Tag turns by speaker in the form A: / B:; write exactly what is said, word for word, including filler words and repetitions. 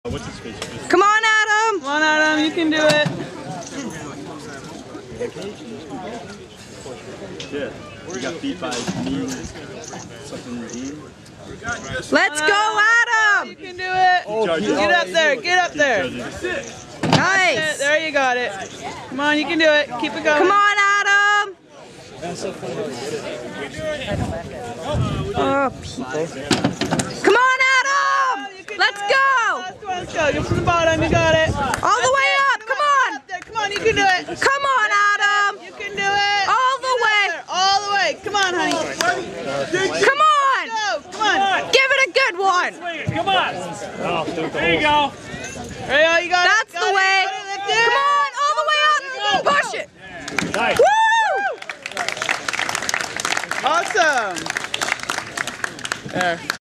A: What's his face?
B: Come on, Adam!
C: Come on, Adam, you can do it.
A: Yeah. You got beat by me, something Dean.
B: Let's go, Adam!
C: You can do it.
A: Oh,
C: get up there, get up there.
B: Nice!
C: There you got it. Come on, you can do it. Keep it going.
B: Come on, Adam! Oh, people. Come on, Adam! Let's go!
C: Last one, let's go. Get from the bottom, you got it.
B: All the way up, come on!
C: Up there. Come on, you can do it.
B: Come on, Adam!
C: You can do it.
B: All the
C: Get up
B: way!
C: there. All the way. Come on, honey.
B: Come on!
C: Go. Come on.
B: Give it a good one!
D: Come on! There you go!
C: There you go. You got
B: That's
C: it. Got
B: the
C: it.
B: way!
C: Got it. Lift it.
B: Come on, all the way up! Push it!
D: Nice!
B: Woo!
C: Awesome. There.